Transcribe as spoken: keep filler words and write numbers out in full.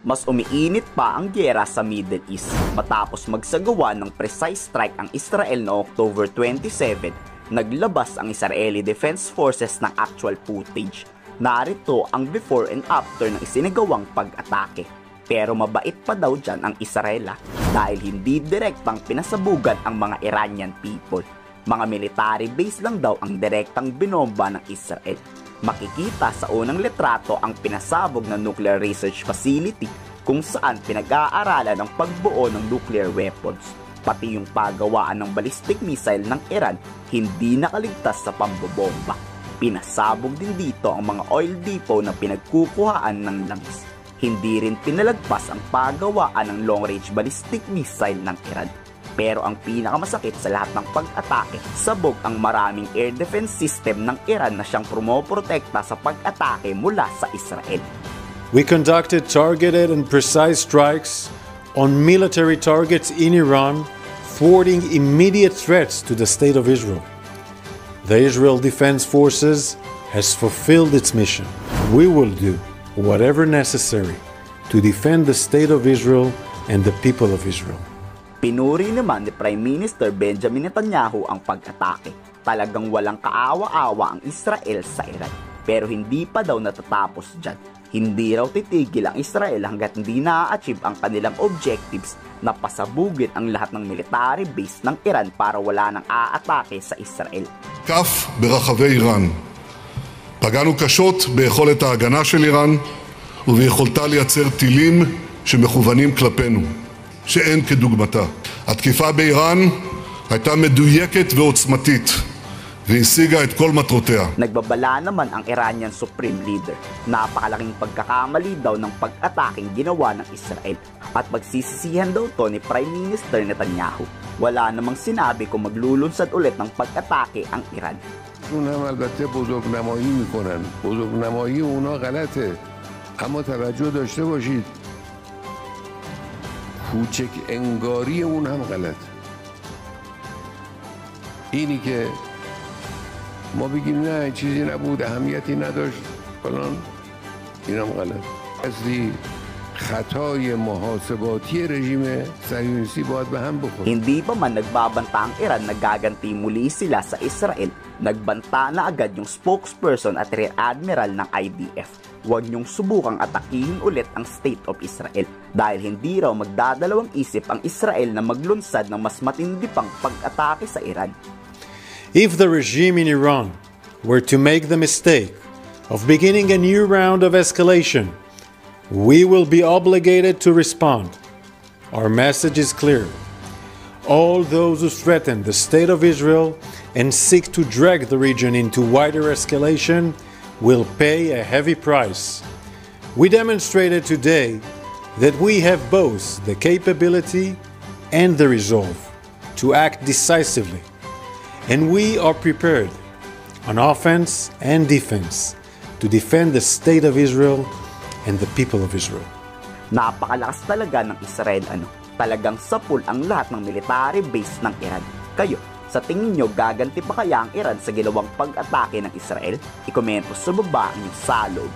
Mas umiinit pa ang gyera sa Middle East matapos magsagawa ng precise strike ang Israel noong October twenty-seven. Naglabas ang Israeli Defense Forces ng actual footage. Narito ang before and after ng isinagawang pag-atake. Pero mabait pa daw dyan ang Israel dahil hindi direktang pinasabugan ang mga Iranian people. Mga military base lang daw ang direktang binomba ng Israel. Makikita sa unang litrato ang pinasabog na nuclear research facility kung saan pinag-aaralan ang pagbuo ng nuclear weapons. Pati yung paggawaan ng ballistic missile ng Iran hindi nakaligtas sa pambobomba. Pinasabog din dito ang mga oil depot na pinagkukuhaan ng langis. Hindi rin pinalagpas ang paggawaan ng long-range ballistic missile ng Iran. Pero ang pinakamasakit sa lahat ng pag-atake, sabog ang maraming air defense system ng Iran na siyang promoprotekta sa pag-atake mula sa Israel. We conducted targeted and precise strikes on military targets in Iran, thwarting immediate threats to the state of Israel. The Israel Defense Forces has fulfilled its mission. We will do whatever necessary to defend the state of Israel and the people of Israel. Pinuri naman ni Prime Minister Benjamin Netanyahu ang pag-atake. Talagang walang kaawa-awa ang Israel sa Iran. Pero hindi pa daw natatapos dyan. Hindi raw titigil ang Israel hanggat hindi na-achieve ang kanilang objectives na pasabugin ang lahat ng military base ng Iran para wala nang aatake sa Israel. כף ברחבי איראן. פגענו קשות ביכולת ההגנה של איראן וביכולתה לייצר טילים שמכוונים כלפינו. שאין כדוגמתה. התקיפה באיראן הייתה מדויקת ועוצמתית והשיגה את כל מטרותיה. Nagbabala naman ang Iranian Supreme Leader. Napakalaking pagkakamali daw ng pag-ataking ginawa ng Israel at magsisisihan daw to ni Prime Minister Netanyahu. Wala namang sinabi kung maglulunsad ulit ng pag-atake ang Iran. اونم البته بزرگنمایی میکنن. بزرگنمایی اونا غلطه. اما توجه داشته باشید کوچک انگاری اون هم غلط. اینی که ما بگیم نه چیزی نبود اهمیتی نداشت فلان این هم غلط. اصلی خطای محاسباتی رژیم صهیونیستی باید به هم بخوره. Hindi pa man nagbabanta ang Iran na gaganti muli sila sa Israel, nagbanta na agad yung spokesperson at Rear Admiral ng I D F. Huwag niyong subukang atakihin ulit ang State of Israel dahil hindi raw magdadalawang isip ang Israel na maglunsad ng mas matindi pang pag-atake sa Iran. If the regime in Iran were to make the mistake of beginning a new round of escalation, we will be obligated to respond. Our message is clear. All those who threaten the state of Israel and seek to drag the region into wider escalation will pay a heavy price. We demonstrated today that we have both the capability and the resolve to act decisively, and we are prepared on offense and defense to defend the state of Israel and the people of Israel. Napakalakas talaga ng Israel ano. Talagang sapul ang lahat ng military base ng Iran. Kayo, sa tingin nyo gaganti pa kaya ang Iran sa ginawang pag-atake ng Israel? I-komento sa baba ang salog.